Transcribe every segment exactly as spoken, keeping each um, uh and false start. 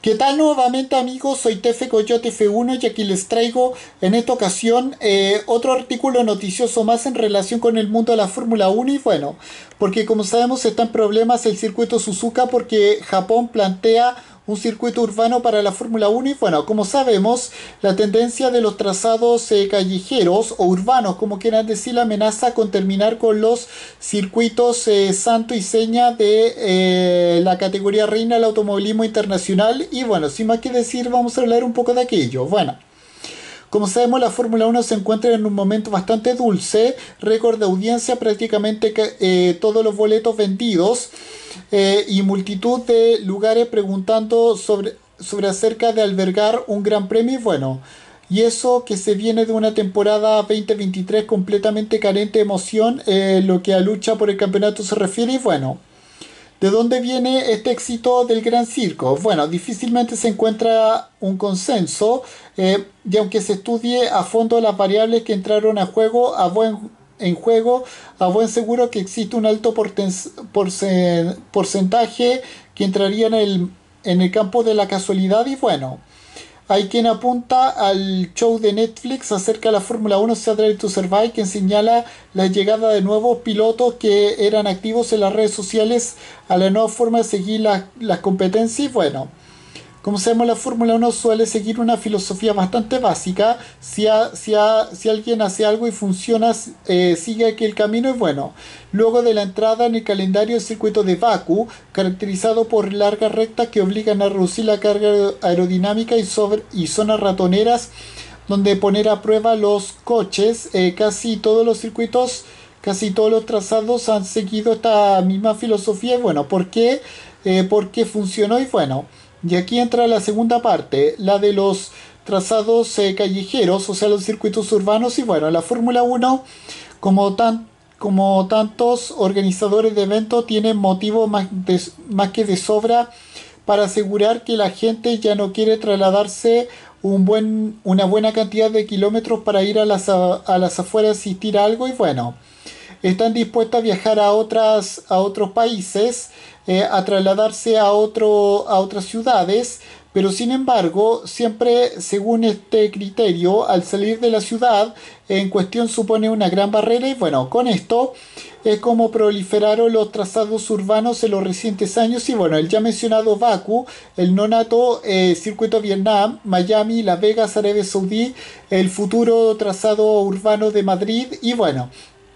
¿Qué tal nuevamente amigos? Soy Tefe Coyote F uno y aquí les traigo en esta ocasión eh, otro artículo noticioso más en relación con el mundo de la Fórmula uno y bueno, porque como sabemos está en problemas el circuito Suzuka porque Japón plantea un circuito urbano para la Fórmula uno y bueno, como sabemos la tendencia de los trazados eh, callejeros o urbanos como quieran decir amenaza con terminar con los circuitos eh, santo y seña de eh, la categoría reina del automovilismo internacional y bueno, sin más que decir vamos a hablar un poco de aquello. Bueno, como sabemos, la Fórmula uno se encuentra en un momento bastante dulce, récord de audiencia, prácticamente eh, todos los boletos vendidos eh, y multitud de lugares preguntando sobre, sobre acerca de albergar un gran premio. Y bueno, y eso que se viene de una temporada veinte veintitrés completamente carente de emoción, eh, lo que a lucha por el campeonato se refiere. Y bueno, ¿de dónde viene este éxito del Gran Circo? Bueno, difícilmente se encuentra un consenso, eh, y aunque se estudie a fondo las variables que entraron a juego, a buen, en juego, a buen seguro que existe un alto porten, porcen, porcentaje que entraría en el, en el campo de la casualidad y bueno. Hay quien apunta al show de Netflix acerca de la Fórmula uno Sea Drive to Survive, quien señala la llegada de nuevos pilotos que eran activos en las redes sociales a la nueva forma de seguir la- las competencias. Y bueno, como sabemos, la Fórmula uno suele seguir una filosofía bastante básica. Si, a- si, a- si alguien hace algo y funciona, eh, sigue aquel camino y bueno. Luego de la entrada en el calendario del circuito de Bakú, caracterizado por largas rectas que obligan a reducir la carga aerodinámica y, sobre, y zonas ratoneras donde poner a prueba los coches, eh, casi todos los circuitos, casi todos los trazados han seguido esta misma filosofía. Y bueno, ¿por qué? Eh, porque funcionó y bueno. Y aquí entra la segunda parte, la de los trazados eh, callejeros, o sea, los circuitos urbanos. Y bueno, la Fórmula uno, como, tan, como tantos organizadores de eventos, tiene motivo más, de- más que de sobra para asegurar que la gente ya no quiere trasladarse un buen, una buena cantidad de kilómetros para ir a las, a, a las afueras a asistir a algo. Y bueno, están dispuestos a viajar a otras a otros países, eh, a trasladarse a otro a otras ciudades, pero sin embargo siempre según este criterio al salir de la ciudad en cuestión supone una gran barrera. Y bueno, con esto es como proliferaron los trazados urbanos en los recientes años. Y bueno, el ya mencionado Bakú, el nonato eh, circuito Vietnam, Miami, Las Vegas, Arabia Saudí, el futuro trazado urbano de Madrid. Y bueno,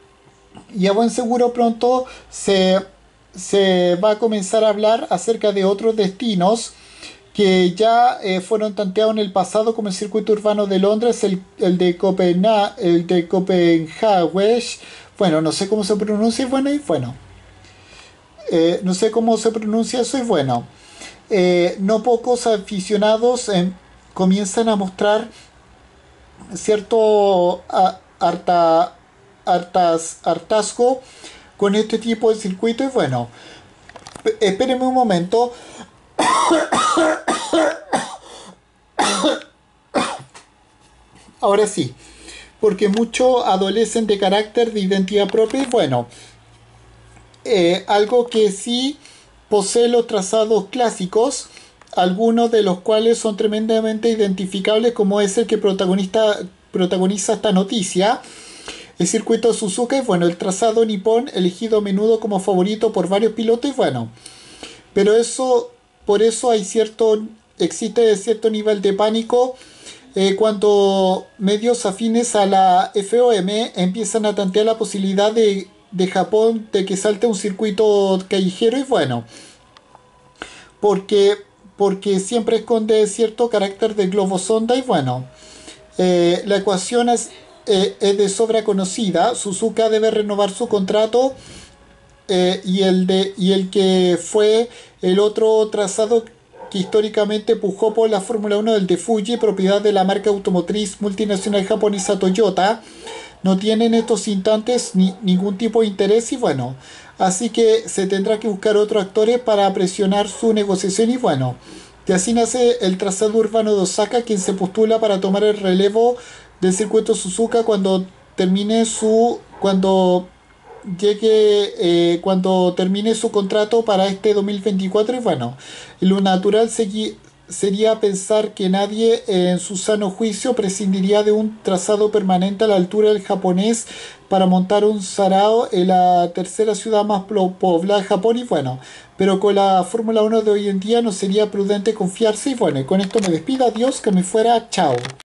y a buen seguro pronto se, se va a comenzar a hablar acerca de otros destinos que ya eh, fueron tanteados en el pasado, como el circuito urbano de Londres, el, el de Copenhague, el de Copenhague. Bueno, no sé cómo se pronuncia, y bueno, y bueno, eh, no sé cómo se pronuncia eso, y bueno, eh, no pocos aficionados eh, comienzan a mostrar cierto a, harta, hartas, hartazgo con este tipo de circuito. Y bueno, espérenme un momento. Ahora sí, porque muchos adolecen de carácter de identidad propia. Y bueno, eh, algo que sí posee los trazados clásicos, algunos de los cuales son tremendamente identificables, como es el que protagonista, protagoniza esta noticia, el circuito Suzuka. Y bueno, el trazado nipón elegido a menudo como favorito por varios pilotos. Y bueno, pero eso, por eso hay cierto, existe cierto nivel de pánico eh, cuando medios afines a la F O M empiezan a tantear la posibilidad de, de Japón de que salte un circuito callejero. Y bueno, porque, porque siempre esconde cierto carácter de globo sonda. Y bueno, eh, la ecuación es, eh, es de sobra conocida. Suzuka debe renovar su contrato, eh, y, el de, y el que fue el otro trazado que históricamente pujó por la Fórmula uno, el de Fuji, propiedad de la marca automotriz multinacional japonesa Toyota, no tiene en estos instantes ni, ningún tipo de interés. Y bueno, así que se tendrá que buscar otros actores para presionar su negociación. Y bueno, de así nace el trazado urbano de Osaka, quien se postula para tomar el relevo del circuito Suzuka cuando termine su cuando llegue eh, cuando termine su contrato para este dos mil veinticuatro. Y bueno, lo natural segui- sería pensar que nadie eh, en su sano juicio prescindiría de un trazado permanente a la altura del japonés para montar un sarao en la tercera ciudad más plo- poblada de Japón y bueno, pero con la Fórmula uno de hoy en día no sería prudente confiarse y bueno, y con esto me despido, adiós, que me fuera, chao.